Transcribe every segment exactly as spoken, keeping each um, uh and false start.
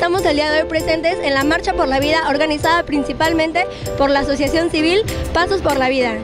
estamos el día de hoy presentes en la Marcha por la Vida, organizada principalmente por la Asociación Civil Pasos por la Vida.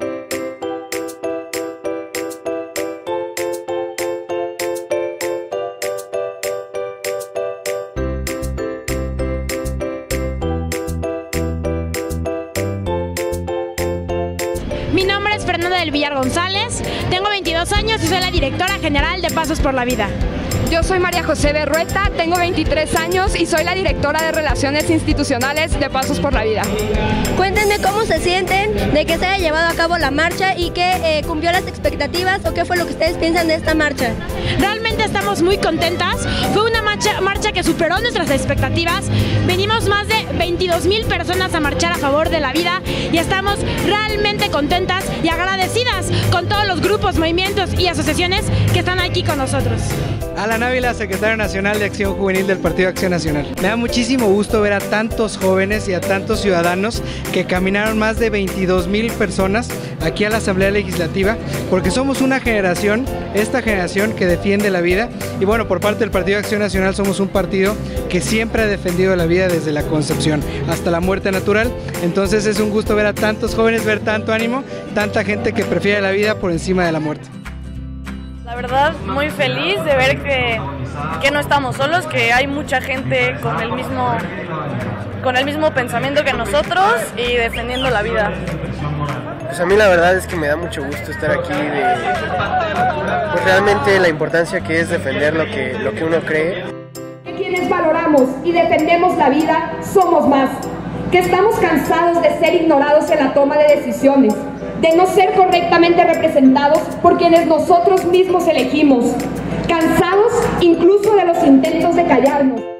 Mi nombre es Fernanda del Villar González, tengo veintidós años y soy la directora general de Pasos por la Vida. Yo soy María José Berrueta, tengo veintitrés años y soy la directora de Relaciones Institucionales de Pasos por la Vida. Cuéntenme cómo se sienten de que se haya llevado a cabo la marcha y que eh, cumplió las expectativas, o qué fue lo que ustedes piensan de esta marcha. Realmente estamos muy contentas, fue una marcha, marcha que superó nuestras expectativas. Venimos más de veintidós mil personas a marchar a favor de la vida y estamos realmente contentas y agradecidas con todos los grupos, movimientos y asociaciones que están aquí con nosotros. Alan Ávila, secretario nacional de Acción Juvenil del Partido Acción Nacional. Me da muchísimo gusto ver a tantos jóvenes y a tantos ciudadanos que caminaron, más de veintidós mil personas aquí a la Asamblea Legislativa, porque somos una generación, esta generación que defiende la vida, y bueno, por parte del Partido Acción Nacional somos un partido que siempre ha defendido la vida desde la concepción hasta la muerte natural. Entonces es un gusto ver a tantos jóvenes, ver tanto ánimo, tanta gente que prefiere la vida por encima de la muerte. La verdad, muy feliz de ver que, que no estamos solos, que hay mucha gente con el mismo, con el mismo pensamiento que nosotros y defendiendo la vida. Pues a mí la verdad es que me da mucho gusto estar aquí, de pues realmente la importancia que es defender lo que, lo que uno cree. Quienes valoramos y defendemos la vida somos más, que estamos cansados de ser ignorados en la toma de decisiones, de no ser correctamente representados por quienes nosotros mismos elegimos, cansados incluso de los intentos de callarnos.